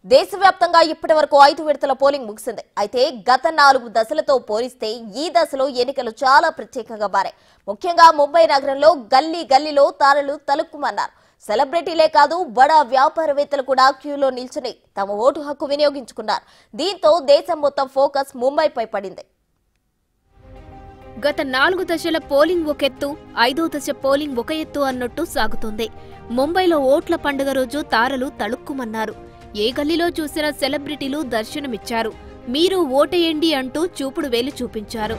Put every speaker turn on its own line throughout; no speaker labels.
దేశవ్యాప్తంగా ఇప్పటివరకు 5 విడతల పోలింగ్ ముగిసింది. అయితే గత 4 దశలతో పోలిస్తే ఈ దశలో ఎన్నికలు చాలా ప్రత్యేకంగా మారాయి. ముఖ్యంగా ముంబై నగరంలో గల్లీ గల్లీలో తారలు తలుక్కుమన్నారు. సెలబ్రిటీలే కాదు బడా వ్యాపారవేత్తలు కూడా క్యూలో నిల్చుని తమ ఓటు హక్కు వినియోగించుకున్నారు. దీంతో దేశం మొత్తం ఫోకస్ ముంబైపై పడింది.
గత 4 దశల పోలింగ్ ఒక ఎత్తు, 5వ దశ పోలింగ్ ఒక ఎత్తు అన్నట్టు సాగుతోంది. ముంబైలో ఓట్ల పండుగ రోజు తారలు తళుక్కుమన్నారు. ఏ గల్లీలో చూసినా సెలబ్రిటీలు దర్శనమిచ్చారు. మీరు ఓటేయండి అంటూ చూపుడు వేలు చూపించారు.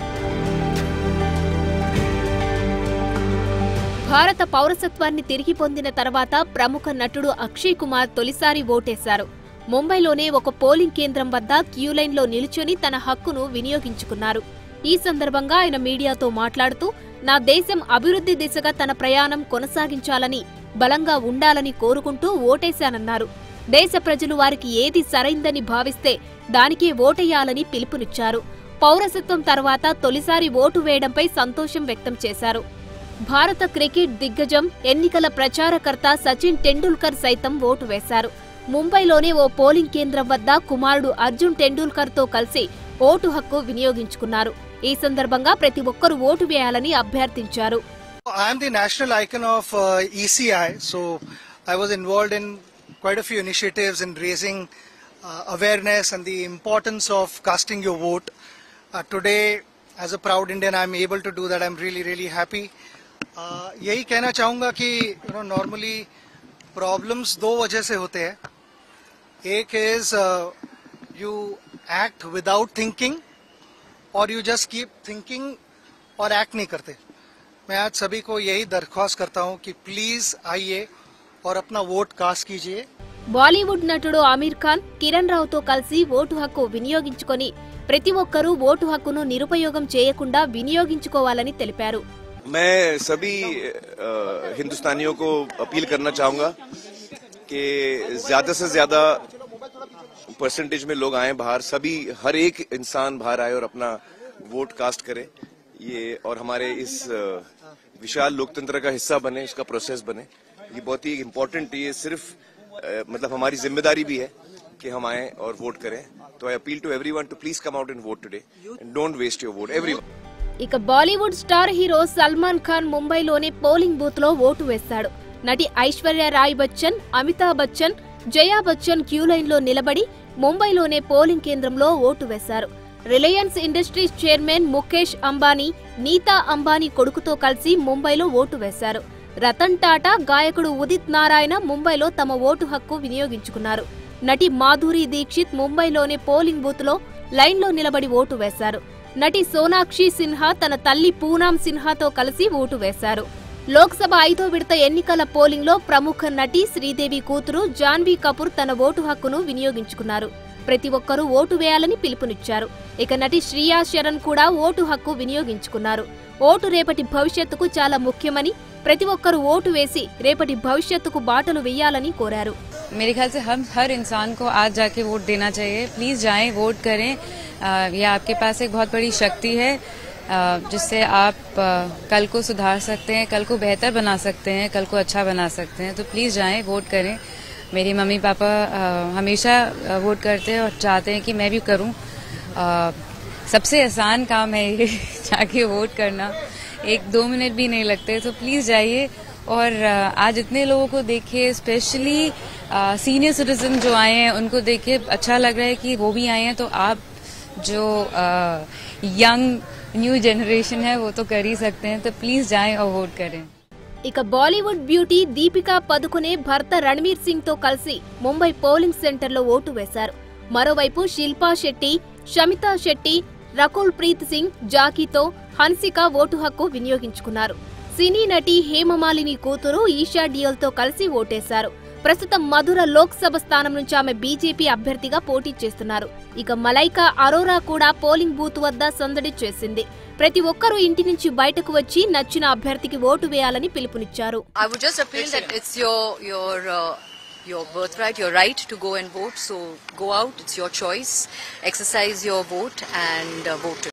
భారత పౌరసత్వాన్ని తిరిగి పొందిన తర్వాత ప్రముఖ నటుడు అక్షయ్ కుమార్ తొలిసారి ఓటేశారు. ముంబైలోనే ఒక పోలింగ్ కేంద్రం వద్ద క్యూలైన్లో నిలుచొని తన హక్కును వినియోగించుకున్నారు. ఈ సందర్భంగా ఆయన మీడియాతో మాట్లాడుతూ, నా దేశం అభివృద్ధి దిశగా తన ప్రయాణం కొనసాగించాలని, బలంగా ఉండాలని కోరుకుంటూ ఓటేశానన్నారు. దేశ ప్రజలు వారికి ఏది సరైందని భావిస్తే దానికే ఓటేయాలని పిలుపునిచ్చారు. పౌరసత్వం తర్వాత తొలిసారి ఓటు వేయడంపై సంతోషం వ్యక్తం చేశారు. భారత క్రికెట్ దిగ్గజం, ఎన్నికల ప్రచారకర్త సచిన్ టెండూల్కర్ సైతం ఓటు వేశారు. ముంబైలోనే ఓ పోలింగ్ కేంద్రం వద్ద కుమారుడు అర్జున్ టెండూల్కర్తో కలిసి ఓటు హక్కు వినియోగించుకున్నారు. ఈ సందర్భంగా ప్రతి ఒక్కరూ ఓటు వేయాలని అభ్యర్థించారు.
I am the national icon of ECI, so I was involved in quite a few initiatives in raising awareness and the importance of casting your vote. Today, as a proud Indian, I am able to do that. I am really happy. यही कहना चाहूँगा कि normally problems दो वजह से होते हैं. एक is you act without thinking और you just keep thinking और act नहीं करते. मैं आज सभी को यही दरख्वास्त करता हूं कि प्लीज आइए और अपना वोट कास्ट कीजिए.
బాలీవుడ్ నటుడు ఆమీర్ ఖాన్ కిరణ్ రావుతో కలిసి ఓటు హక్కు వినియోగించుకొని ప్రతి ఒక్కరూ ఓటు హక్కును నిరుపయోగం చేయకుండా వినియోగించుకోవాలని తెలిపారు.
मैं सभी हिंदुस्तानियों को अपील करना चाहूंगा कि ज्यादा से ज्यादा परसेंटेज में लोग आए बाहर, सभी हर एक इंसान बाहर आए और अपना वोट कास्ट करे. ये और हमारे इस विशाल लोकतंत्र का हिस्सा बने, इसका प्रोसेस बने. ये बहुत ही इम्पोर्टेंट, ये सिर्फ मतलब हमारी जिम्मेदारी भी है कि हम आए और वोट करें. तो I appeal to everyone to please come out and vote today and don't waste your vote everyone.
ఇక బాలీవుడ్ స్టార్ హీరో సల్మాన్ ఖాన్ ముంబైలోని పోలింగ్ బూత్ లో ఓటు వేశాడు. నటి ఐశ్వర్య రాయ్ బచ్చన్, అమితాబ్ బచ్చన్, జయా బచ్చన్ క్యూలైన్లో నిలబడి ముంబైలోనే పోలింగ్ కేంద్రంలో ఓటు వేశారు. Reliance Industries chairman Mukesh Ambani, Nita Ambani కొడుకుతో కలిసి ముంబైలో ఓటు వేశారు. రతన్ టాటా, గాయకుడు ఉదిత్ నారాయణ ముంబైలో తమ ఓటు హక్కు వినియోగించుకున్నారు. నటి మాధురి దీక్షిత్ ముంబైలోనే పోలింగ్ బూత్ లో లైన్లో నిలబడి ఓటు వేశారు. నటి సోనాక్షి సిన్హా తన తల్లి పూనాం సిన్హాతో కలిసి ఓటు వేశారు. లోక్సభ 5వ విడత ఎన్నికల పోలింగ్ లో ప్రముఖ నటి శ్రీదేవి కూతురు జాన్వీ కపూర్ తన ఓటు హక్కును వినియోగించుకున్నారు. ప్రతి ఒక్కరూ ఓటు వేయాలని పిలుపునిచ్చారు. ఇక నటి శ్రియా శరణ్ కూడా ఓటు హక్కు వినియోగించుకున్నారు. ఓటు రేపటి భవిష్యత్తుకు చాలా ముఖ్యమని, ప్రతి ఒక్కరూ ఓటు వేసి రేపటి భవిష్యత్తుకు బాటలు వేయాలని కోరారు.
मेरे ख्याल से हम हर इंसान को आज जाके वोट देना चाहिए. प्लीज जाएं, वोट करें. ये आपके पास एक बहुत बड़ी शक्ति है जिससे आप कल को सुधार सकते हैं, कल को बेहतर बना सकते हैं, कल को अच्छा बना सकते हैं. तो प्लीज जाएं, वोट करें. मेरे मम्मी पापा हमेशा वोट करते हैं और चाहते हैं कि मैं भी करूं. सबसे आसान काम है ये जाके वोट करना. 1-2 मिनट भी नहीं लगते. तो प्लीज जाइए और आज इतने लोगों को देखिए, स्पेशली सीनियर सिटीजन जो आए हैं उनको देखिए अच्छा लग रहा है कि वो भी आए हैं. तो आप जो यंग न्यू जनरेशन है वो तो कर ही सकते हैं. तो प्लीज जाएं और वोट करें.
ఇక బాలీవుడ్ బ్యూటీ దీపికా పదుకునే భర్త రణ్వీర్ సింగ్ తో కలిసి ముంబై పోలింగ్ సెంటర్లో ఓటు వేశారు. మరోవైపు శిల్పా శెట్టి, షమితా శెట్టి, రకుల్ ప్రీత్ సింగ్, జాకీతో హన్సిక ఓటు హక్కు వినియోగించుకున్నారు. సినీ నటి హేమమాలిని కూతురు ఈషా డియోల్ తో కలిసి ఓటేశారు. ప్రస్తుతం మధుర లోక్సభ స్థానం నుంచి ఆమె బీజేపీ అభ్యర్థిగా పోటీ చేస్తున్నారు. ఇక మలైకా అరోరా కూడా పోలింగ్ బూత్ వద్ద సందడి చేసింది. ప్రతి ఒక్కరూ ఇంటి నుంచి బయటకు వచ్చి నచ్చిన అభ్యర్థికి ఓటు వేయాలని పిలుపునిచ్చారు.
I would just appeal that it's your birthright, your right to go and vote. So go out, it's your choice. Exercise your vote and vote.